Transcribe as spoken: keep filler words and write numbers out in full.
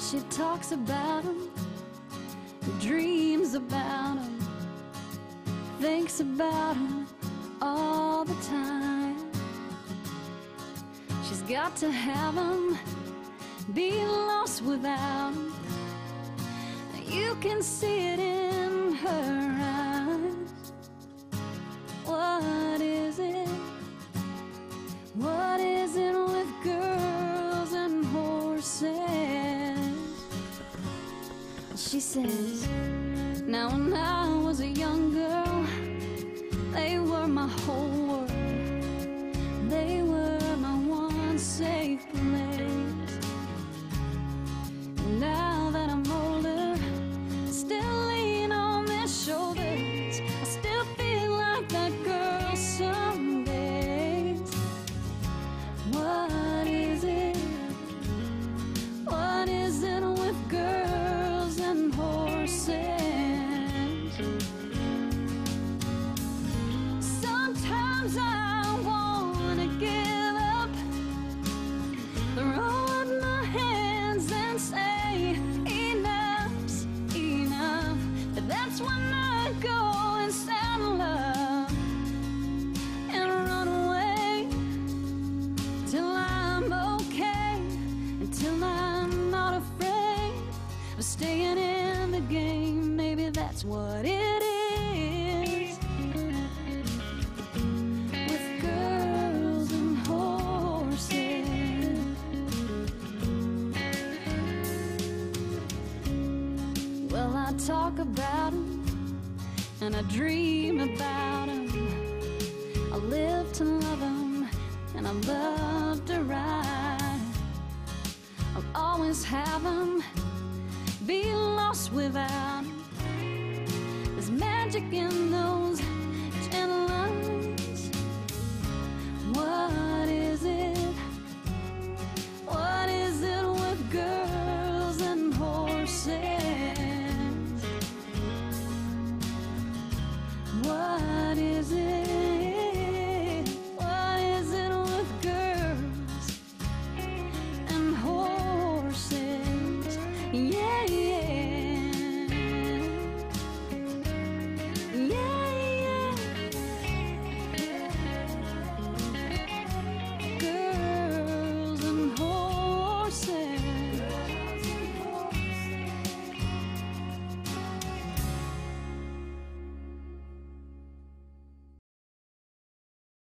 she talks about him, dreams about him, thinks about him all the time. She's got to have him, be lost without him. You can see it in her eyes. What is it? What is it with girls and horses? She says, now when I was a young girl, they were my whole world. They were my one safe place. Now that I'm older, still lean on their shoulders. I still feel like that girl some days. What is it? What is it with girls and horses? Sometimes I wanna give up, throw up my hands and say enough's enough. But that's when I go and saddle up and run away till I'm okay, until I'm not afraid of staying in the game. Maybe that's what it is with girls and horses. Well, I talk about him and I dream about him. I live to love him and I love to ride. I'll always have him, be lost without him. There's magic in those gentle lines. What is it?